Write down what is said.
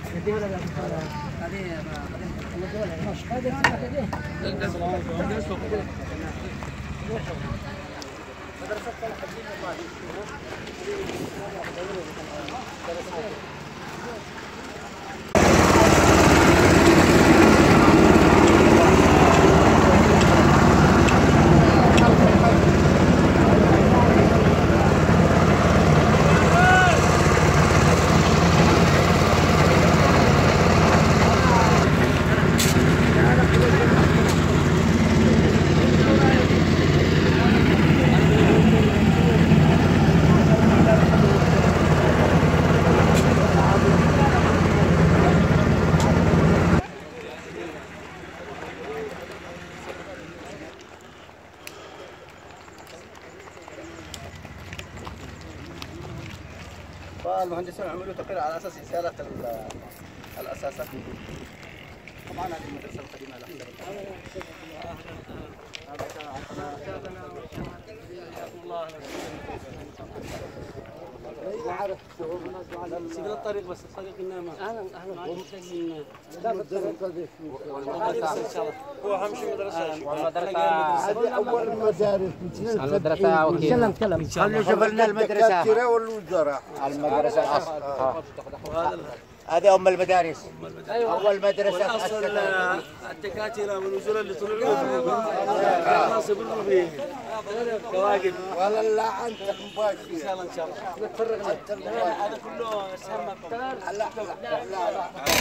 فالمهندسين عملوا تقرير على اساس ازاله الاساسات. طبعا هذه المدرسه القديمه لا عارف سيقول الطريق بس الطريق النامه اهلا هو اهم شيء مدرسه هذه اول المدارس المدرسه وكيل خلوا شغلنا المدرسه والوزراء المدرسه الاصل هذه ام المدارس. اول مدرسه اصل الدكاتره من وزراء اللي طلعوا ناصب الربيع كواكب والله لا انت مباشر ان شاء الله نتفرغ هذا كله سهل. لا